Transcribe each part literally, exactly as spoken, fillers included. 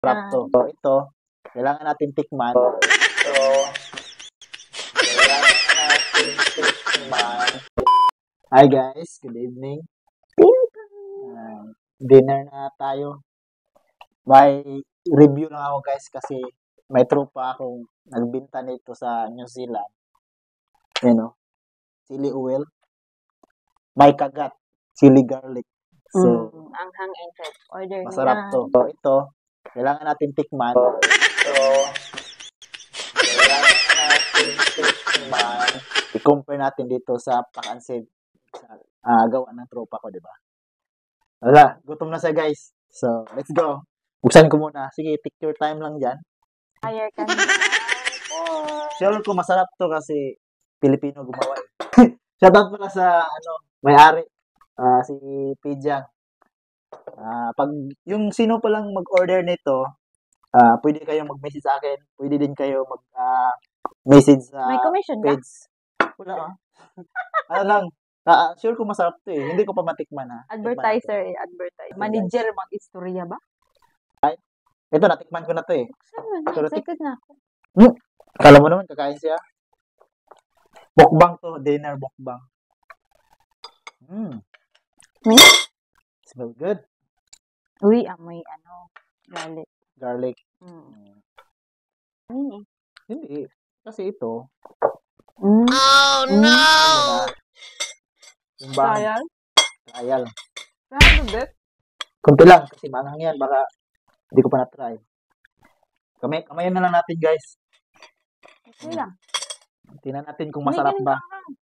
Sarap to. So, ito, kailangan natin tikman. So, kailangan natin tikman. Hi guys, good evening. Uh, dinner na tayo. May review lang ako guys kasi may tropa akong nagbinta nito sa New Zealand. You know, chili oil, may kagat, chili garlic. So, Mm, anghang and red. Order na masarap yan. to. So, ito, kailangan natin tikman. So, kailangan natin tikman. I-compare natin dito sa pack and save sa uh, gawa ng tropa ko, di ba? Wala, gutom na siya guys. So, let's go. Buksan ko muna. Sige, take your time lang dyan. Hire ka na. Oh. Sure ko masarap to kasi Pilipino gumawa eh. Shoutout pala sa ano, may-ari. Uh, si Pijang. Uh, pag yung sino pa lang mag-order nito, uh, pwede kayong mag-message sa akin. Pwede din kayo mag-message uh, sa May commission page. Ba? Wala ah. ano lang. Uh, sure ko masarap to eh. Hindi ko pa matikman ha. Advertiser eh, advertiser. Manager mag-istorya ba? Ito, natikman ko na to eh. Saan Ito, natik- excited na ako. Hmm. Akala mo naman, kakain siya. Mukbang to, dinner mukbang. Hmm. Hmm? Smell good. Uy, amoy ano, garlic. Garlic. Hmm. Ano eh? Hindi. Kasi ito. Mm. Oh no! Yung bang, Trial? trial. Trial ba? Kunti lang kasi manang yan. Baka hindi ko pa na-try. Kamay, kamayan na lang natin guys. Okay lang. Tingnan natin kung masarap Hindi, ba.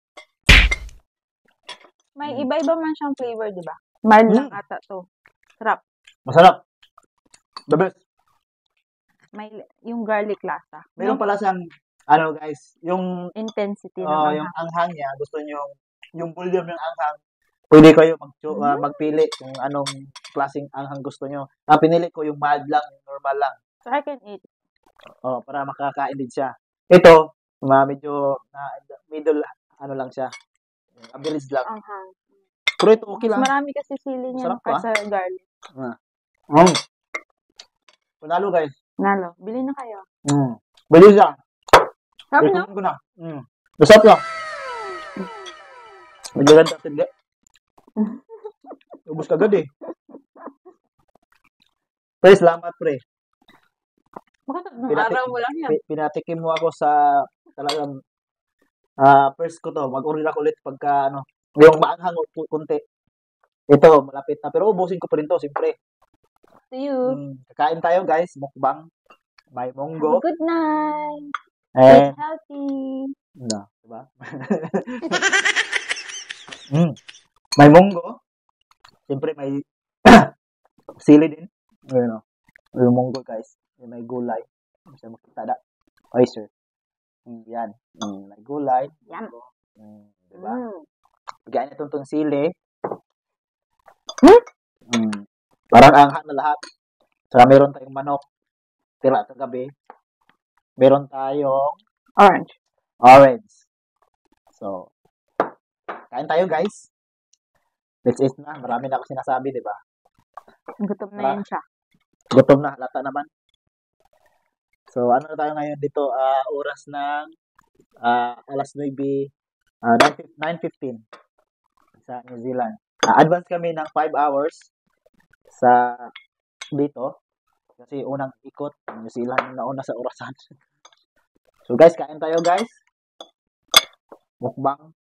May Hmm. iba-iba man siyang flavor, di ba? Mild lang Hmm. ata to. Sarap. Masarap. The best. May yung garlic lasa. Meron May pala siyang, ano guys, yung, intensity ng uh, anghang. yung anghang niya, gusto nyo, yung volume ng anghang, pwede kayo mag, uh, magpili kung anong klaseng anghang gusto nyo. Ah, pinili ko yung mild lang, yung normal lang. So I can eat. Oh, para makakain din siya. Ito, ma medyo na middle ano lang siya. Average lang. Anghang. Pero ito okay Mas lang. marami kasi sili niya Masarap no, kaysa garlic. Ah. Mm. Panalo guys. Nalo. Bili na kayo. Mm. Bili siya. Sarap no? Recommend ko na. Mm. Masarap lang. Medyo ganda tigda. Ubus kagad eh. Pre, salamat pre. Bakit nung Pinati- araw mo lang yan? Pi- Pinatikim mo ako sa talagang ah first ko to. Mag-order ako ulit pagka ano, yung maanghang u- kunti. Ito, malapit na. Pero ubusin ko pa rin to, siyempre. To you. Mm, kakain tayo guys, mukbang. May Have monggo. a good night. And, Eat healthy. no, diba? mm, may monggo. Siyempre may sili din. Ayun o. Yung monggo guys. May gulay. Hindi siya makita da. Oyster. Mm, yan. Mm, may gulay. Yum. Mm, diba? Mm. Bigyan niya itong sili. Hmm? Mm, parang anghang na lahat. Saka meron tayong manok. Tira kagabi. Meron tayong Orange. orange. So, kain tayo guys. Let's eat na. Marami na ako sinasabi, di ba? Gutom na Tara. yan siya. Gutom na. Halata naman. So, ano na tayo ngayon dito? Ah, oras ng ah, alas nuebe, ah, nine fifteen sa New Zealand. Ah, advance kami ng five hours sa dito. Kasi unang ikot, New Zealand na una sa orasan. So guys, kain tayo guys. Mukbang.